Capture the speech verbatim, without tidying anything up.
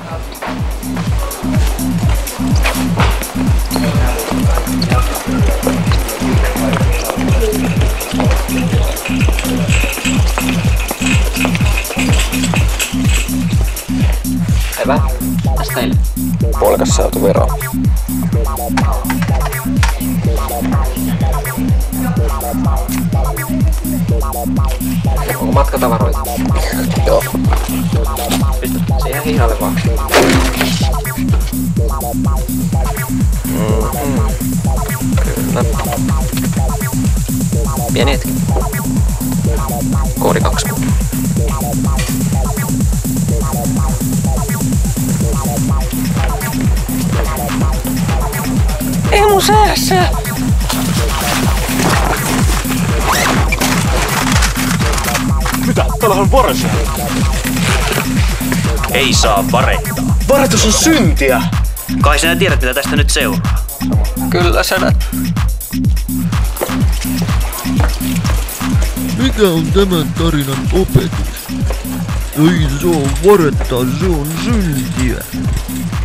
Hyvä. Tästä teille. Puolikas saatu vero. Onko matkatavaroita? Joo. Pistä siihen hihalle vaan. Mm-hmm. Kyllä. Pieni hetki. Koodi kaksi. Ei mun säässä! Mitä? Täällähän on varesia. Ei saa varettaa. Varetus on syntiä! Kai sinä tiedät, mitä tästä nyt seuraa. Kyllä sä näet. Mikä on tämän tarinan opetus? Ei saa varettaa, se on syntiä.